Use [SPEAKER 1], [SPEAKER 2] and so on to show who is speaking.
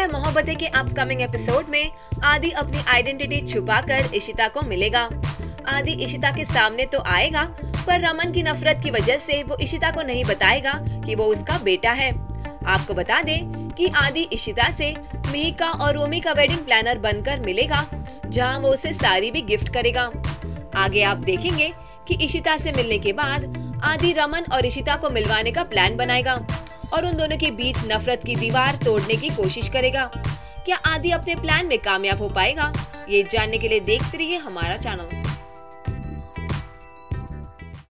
[SPEAKER 1] मोहब्बतें के upcoming episode में आदि अपनी आइडेंटिटी छुपाकर इशिता को मिलेगा। आदि इशिता के सामने तो आएगा, पर रमन की नफरत की वजह से वो इशिता को नहीं बताएगा कि वो उसका बेटा है। आपको बता दें कि आदि इशिता से मिहिका और रोमी का वेडिंग प्लानर बनकर मिलेगा, जहां वो उसे साड़ी भी गिफ्ट करेगा। आगे आप देखेंगे कि इशिता से मिलने के बाद आदि रमन और इशिता को मिलवाने का प्लान बनाएगा और उन दोनों के बीच नफरत की दीवार तोड़ने की कोशिश करेगा। क्या आदि अपने प्लान में कामयाब हो पाएगा? ये जानने के लिए देखते रहिए हमारा चैनल।